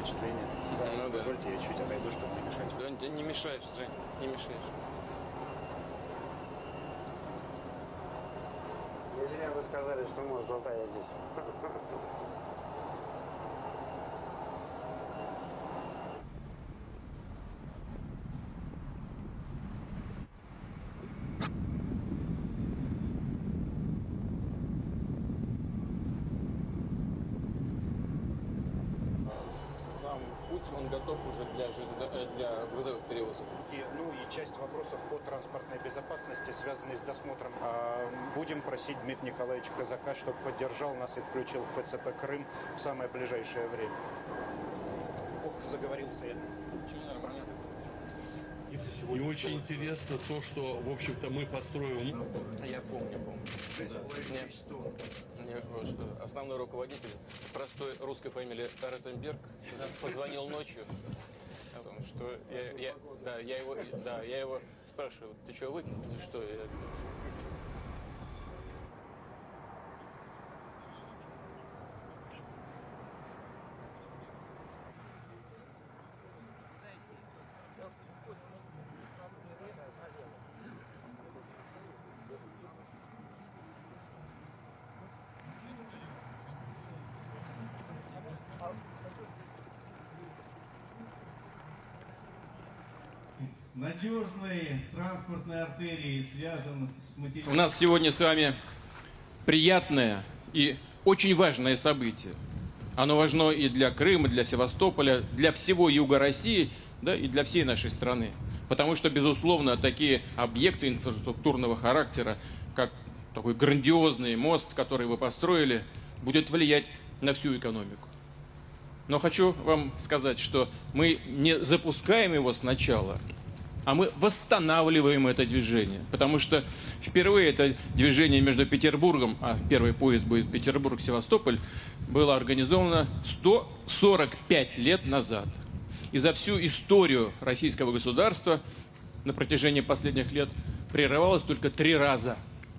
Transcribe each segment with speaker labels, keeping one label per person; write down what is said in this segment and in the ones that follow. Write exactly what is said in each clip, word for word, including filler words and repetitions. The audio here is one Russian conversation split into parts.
Speaker 1: впечатление.
Speaker 2: Да. Ну,
Speaker 1: Позвольте,
Speaker 2: да.
Speaker 1: я чуть отойду, чтобы не мешать.
Speaker 2: Да, да не мешаешь, Жень, не мешаешь.
Speaker 3: Не зря вы сказали, что может оставить здесь.
Speaker 2: Сам путь, он готов уже для, для грузовых перевозок.
Speaker 1: Ну и часть вопросов по транспортной безопасности, связанные с досмотром. Будем просить Дмитрия Николаевича Казака, чтобы поддержал нас и включил в эф цэ пэ Крым в самое ближайшее время. Ох, заговорился я.
Speaker 4: И очень интересно то, что, в общем-то, мы построим.
Speaker 2: Я помню, помню. Мне, мне вот что, основной руководитель с простой русской фамилией Ротенберг позвонил ночью, что я, я, да, я его, да, я его спрашиваю, ты что, выпил? Ты что? Я...
Speaker 5: Надежные транспортные артерии связан с материалом.
Speaker 2: У нас сегодня с вами приятное и очень важное событие. Оно важно и для Крыма, для Севастополя, для всего юга России, да, и для всей нашей страны. Потому что, безусловно, такие объекты инфраструктурного характера, как такой грандиозный мост, который вы построили, будет влиять на всю экономику. Но хочу вам сказать, что мы не запускаем его сначала, а мы восстанавливаем это движение. Потому что впервые это движение между Петербургом, а первый поезд будет Петербург-Севастополь, было организовано сто сорок пять лет назад. И за всю историю российского государства на протяжении последних лет прерывалось только три раза.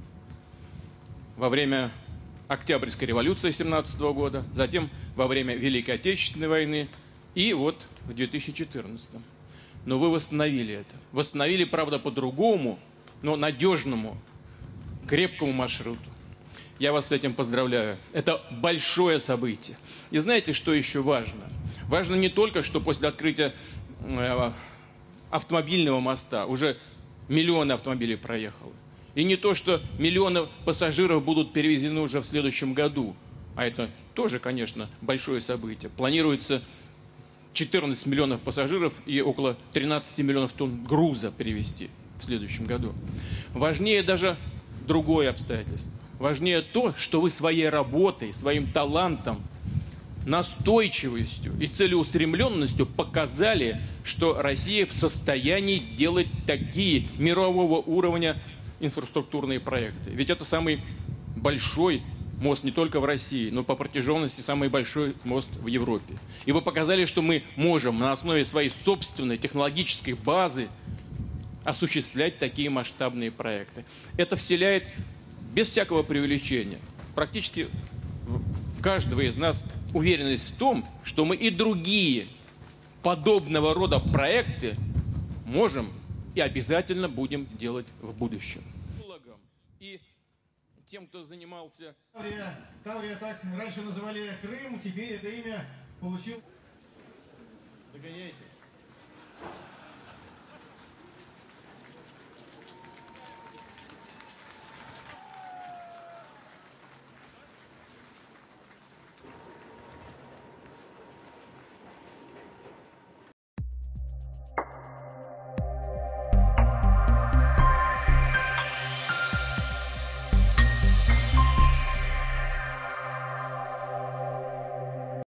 Speaker 2: Во время Октябрьской революции семнадцатого года, затем во время Великой Отечественной войны и вот в две тысячи четырнадцатом. Но вы восстановили это. Восстановили, правда, по-другому, но надежному, крепкому маршруту. Я вас с этим поздравляю. Это большое событие. И знаете, что еще важно? Важно не только, что после открытия э, автомобильного моста уже миллионы автомобилей проехало. И не то, что миллионы пассажиров будут перевезены уже в следующем году. А это тоже, конечно, большое событие. Планируется четырнадцать миллионов пассажиров и около тринадцати миллионов тонн груза перевезти в следующем году. Важнее даже другое обстоятельство. Важнее то, что вы своей работой, своим талантом, настойчивостью и целеустремленностью показали, что Россия в состоянии делать такие мирового уровня инфраструктурные проекты. Ведь это самый большой мост не только в России, но по протяженности самый большой мост в Европе. И вы показали, что мы можем на основе своей собственной технологической базы осуществлять такие масштабные проекты. Это вселяет без всякого преувеличения практически в каждого из нас уверенность в том, что мы и другие подобного рода проекты можем и обязательно будем делать в будущем. И тем, кто занимался...
Speaker 5: Таврия, Таврия, так раньше называли Крым, теперь это имя получил... Догоняйте.